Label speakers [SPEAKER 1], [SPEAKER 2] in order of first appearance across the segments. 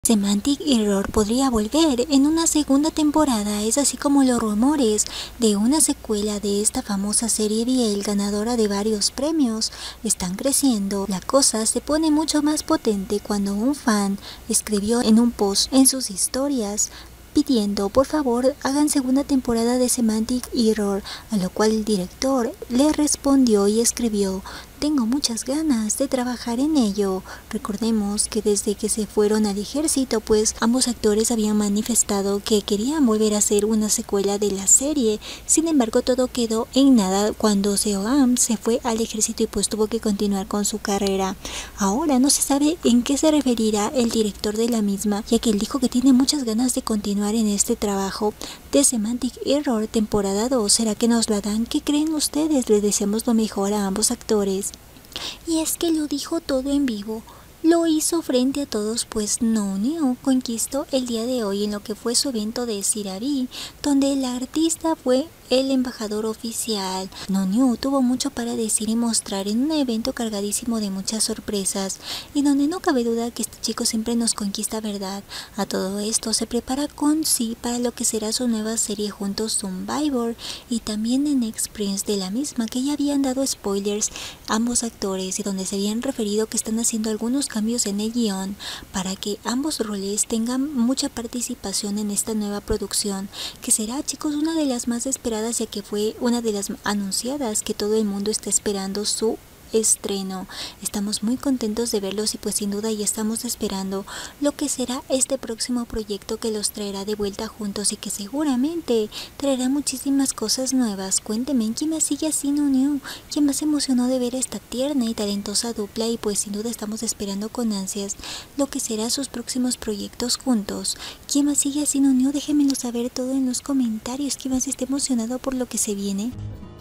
[SPEAKER 1] Semantic Error podría volver en una segunda temporada, es así como los rumores de una secuela de esta famosa serie BL ganadora de varios premios están creciendo. La cosa se pone mucho más potente cuando un fan escribió en un post en sus historias pidiendo por favor hagan segunda temporada de Semantic Error, a lo cual el director le respondió y escribió: tengo muchas ganas de trabajar en ello. Recordemos que desde que se fueron al ejército, pues ambos actores habían manifestado que querían volver a hacer una secuela de la serie. Sin embargo, todo quedó en nada cuando Seo-am se fue al ejército y pues tuvo que continuar con su carrera. Ahora no se sabe en qué se referirá el director de la misma, ya que él dijo que tiene muchas ganas de continuar en este trabajo de Semantic Error temporada 2. ¿Será que nos la dan? ¿Qué creen ustedes? Les deseamos lo mejor a ambos actores. Y es que lo dijo todo en vivo, lo hizo frente a todos, pues Nonio conquistó el día de hoy en lo que fue su evento de Sirabi, donde el artista fue el embajador oficial. Nonio tuvo mucho para decir y mostrar en un evento cargadísimo de muchas sorpresas y donde no cabe duda que este chico siempre nos conquista, ¿verdad? A todo esto se prepara con sí para lo que será su nueva serie junto a Survivor y también en Next Prince de la misma, que ya habían dado spoilers ambos actores y donde se habían referido que están haciendo algunos cambios en el guión para que ambos roles tengan mucha participación en esta nueva producción, que será, chicos, una de las más esperadas, ya que fue una de las anunciadas que todo el mundo está esperando su estreno. Estamos muy contentos de verlos y pues sin duda ya estamos esperando lo que será este próximo proyecto que los traerá de vuelta juntos y que seguramente traerá muchísimas cosas nuevas. Cuéntenme, ¿quién más sigue así Nonio? ¿Quién más se emocionó de ver a esta tierna y talentosa dupla? Y pues sin duda estamos esperando con ansias lo que será sus próximos proyectos juntos. ¿Quién más sigue así Nonio? Déjenmelo saber todo en los comentarios. ¿Quién más esté emocionado por lo que se viene?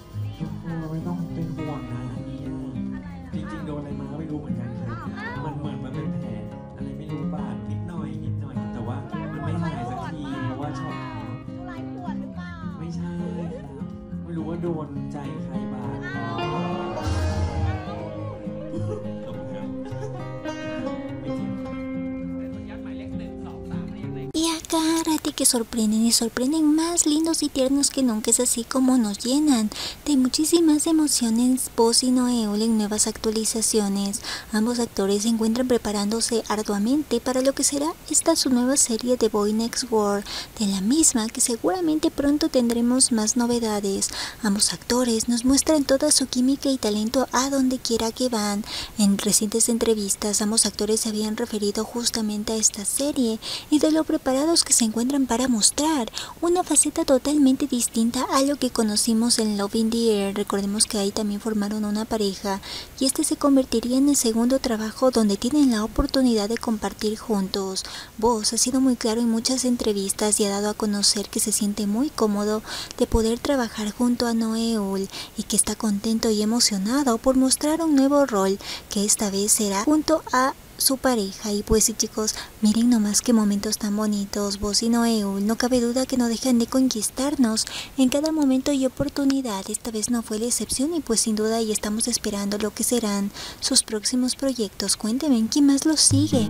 [SPEAKER 1] Y agárrate que sorprenden y sorprenden más lindos y tiernos que nunca, es así como nos llenan de muchísimas emociones Boss y Noeul en nuevas actualizaciones. Ambos actores se encuentran preparándose arduamente para lo que será esta su nueva serie de Boy Next World, de la misma que seguramente pronto tendremos más novedades. Ambos actores nos muestran toda su química y talento a donde quiera que van. En recientes entrevistas ambos actores se habían referido justamente a esta serie y de lo preparados que se encuentran para mostrar una faceta totalmente distinta a lo que conocimos en Love in the Air. Recordemos que ahí también formaron una pareja y este se convertiría en el segundo trabajo donde tienen la oportunidad de compartir juntos. Boss ha sido muy claro en muchas entrevistas y ha dado a conocer que se siente muy cómodo de poder trabajar junto a Noeul y que está contento y emocionado por mostrar un nuevo rol que esta vez será junto a su pareja. Y pues sí, chicos, miren nomás qué momentos tan bonitos. Boss y Noeul, no cabe duda que no dejan de conquistarnos en cada momento y oportunidad. Esta vez no fue la excepción y pues sin duda ya estamos esperando lo que serán sus próximos proyectos. Cuéntenme, ¿quién más los sigue?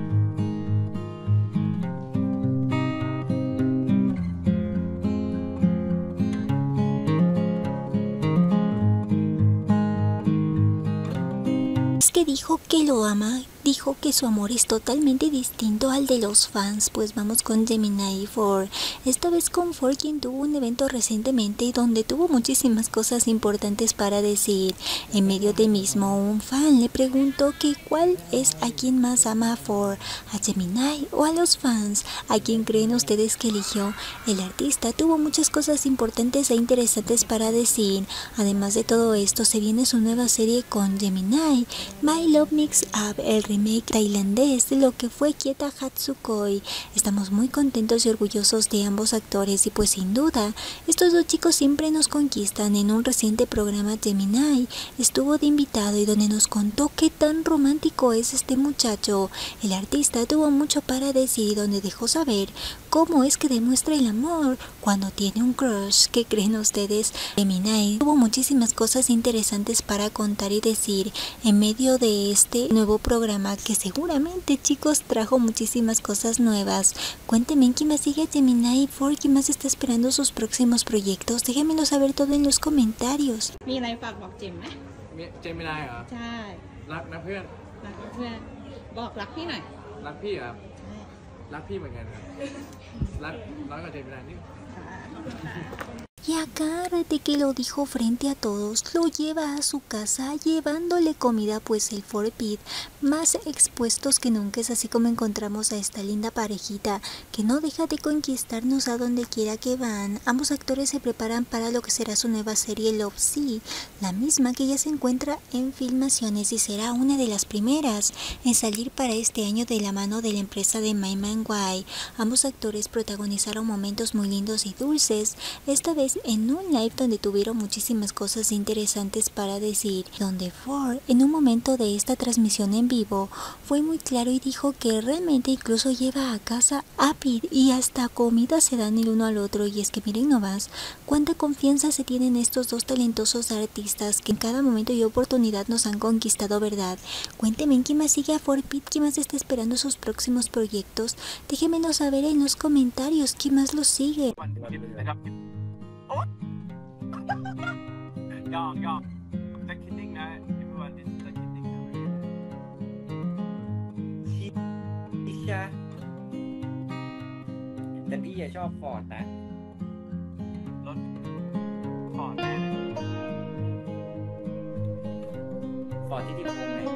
[SPEAKER 1] Es que dijo que lo ama, dijo que su amor es totalmente distinto al de los fans. Pues vamos con Gemini 4, esta vez con 4, quien tuvo un evento recientemente y donde tuvo muchísimas cosas importantes para decir. En medio del mismo, un fan le preguntó que cuál es a quien más ama a 4, a Gemini o a los fans. ¿A quién creen ustedes que eligió? El artista tuvo muchas cosas importantes e interesantes para decir. Además de todo esto, se viene su nueva serie con Gemini, My Love Mix Up, el remake tailandés de lo que fue Kieta Hatsukoi. Estamos muy contentos y orgullosos de ambos actores y pues sin duda estos dos chicos siempre nos conquistan. En un reciente programa Gemini estuvo de invitado y donde nos contó qué tan romántico es este muchacho. El artista tuvo mucho para decir, donde dejó saber cómo es que demuestra el amor cuando tiene un crush. ¿Qué creen ustedes? Gemini tuvo muchísimas cosas interesantes para contar y decir en medio de este nuevo programa nueva, que seguramente, chicos, trajo muchísimas cosas nuevas. Cuéntenme quién más sigue a Gemini 4, quién más está esperando sus próximos proyectos. Déjenmelo saber todo en los comentarios.
[SPEAKER 2] มีอะไรฝากบอกเจมไหม
[SPEAKER 3] เจมินายเหรอ
[SPEAKER 2] ใช่
[SPEAKER 3] รักนะเพื่อน
[SPEAKER 2] รักเพื่อนบอกรักพี่หน่อย
[SPEAKER 3] รักพี่ครับรักพี่เหมือนกันครับรักน้อยกว่าเจมินายนิด
[SPEAKER 1] Y agárrate que lo dijo frente a todos, lo lleva a su casa llevándole comida, pues el 4Pit más expuestos que nunca. Es así como encontramos a esta linda parejita que no deja de conquistarnos a donde quiera que van. Ambos actores se preparan para lo que será su nueva serie Love Sea, la misma que ya se encuentra en filmaciones y será una de las primeras en salir para este año de la mano de la empresa de My Man Wai. Ambos actores protagonizaron momentos muy lindos y dulces, esta vez en un live donde tuvieron muchísimas cosas interesantes para decir, donde Ford en un momento de esta transmisión en vivo fue muy claro y dijo que realmente incluso lleva a casa a Pete y hasta comida se dan el uno al otro. Y es que miren nomás cuánta confianza se tienen estos dos talentosos artistas que en cada momento y oportunidad nos han conquistado, ¿verdad? Cuéntenme quién más sigue a 4Pit, quién más está esperando sus próximos proyectos. Déjenmelo saber en los comentarios quién más los sigue.
[SPEAKER 4] ยอกจะคิดดิ้งนะพี่บอลจะคิดดิ้งนะพี่ชาแต่พี่ชอบฟอร์ดนะรถฟอร์ดแน่ฟอร์ดที่ที่ผมเลย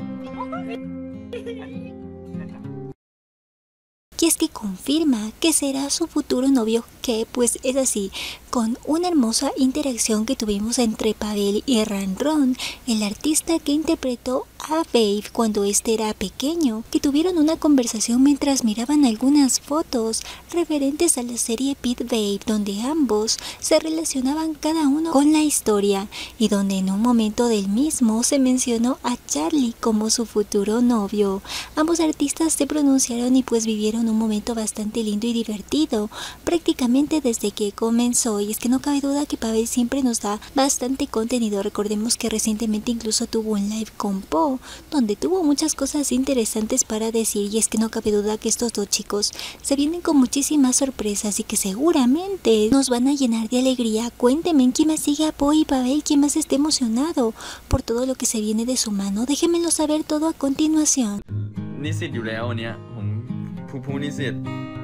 [SPEAKER 1] Y es que confirma que será su futuro novio, que pues es así, con una hermosa interacción que tuvimos entre Pavel y Ron, el artista que interpretó a Babe cuando este era pequeño, que tuvieron una conversación mientras miraban algunas fotos referentes a la serie Pit Babe, donde ambos se relacionaban cada uno con la historia y donde en un momento del mismo se mencionó a Charlie como su futuro novio. Ambos artistas se pronunciaron y pues vivieron un momento bastante lindo y divertido prácticamente desde que comenzó. Y es que no cabe duda que Pavel siempre nos da bastante contenido. Recordemos que recientemente incluso tuvo un live con Po, donde tuvo muchas cosas interesantes para decir. Y es que no cabe duda que estos dos chicos se vienen con muchísimas sorpresas y que seguramente nos van a llenar de alegría. Cuéntenme quién más sigue a Po y Pavel, quién más esté emocionado por todo lo que se viene de su mano. Déjenmelo saber todo a continuación.
[SPEAKER 5] นิสิตอยู่แล้วเนี่ยผมผู้นิสิต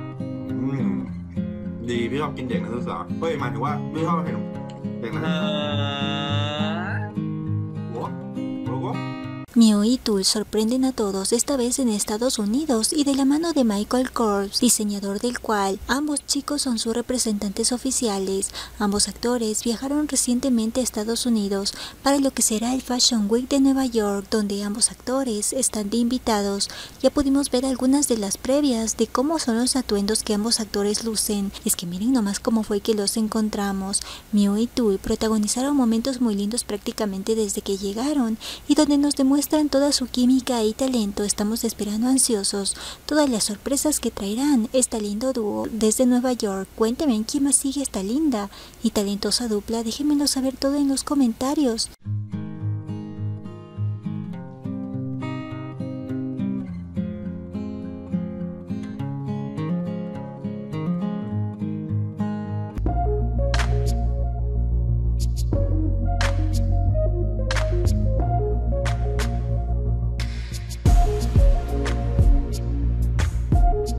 [SPEAKER 6] ดีพี่ชอบกินเด็กนักศึกษาเฮ้ยหมายถึงว่าพี่ชอบเห็นเด็กนักศึกษาโอ้โห
[SPEAKER 1] Mio y Tul sorprenden a todos, esta vez en Estados Unidos y de la mano de Michael Kors, diseñador del cual ambos chicos son sus representantes oficiales. Ambos actores viajaron recientemente a Estados Unidos para lo que será el Fashion Week de Nueva York, donde ambos actores están de invitados. Ya pudimos ver algunas de las previas de cómo son los atuendos que ambos actores lucen. Es que miren nomás cómo fue que los encontramos. Mio y Tul protagonizaron momentos muy lindos prácticamente desde que llegaron y donde nos demuestran toda su química y talento. Estamos esperando ansiosos todas las sorpresas que traerán este lindo dúo desde Nueva York. Cuéntenme quién más sigue esta linda y talentosa dupla. Déjenmelo saber todo en los comentarios.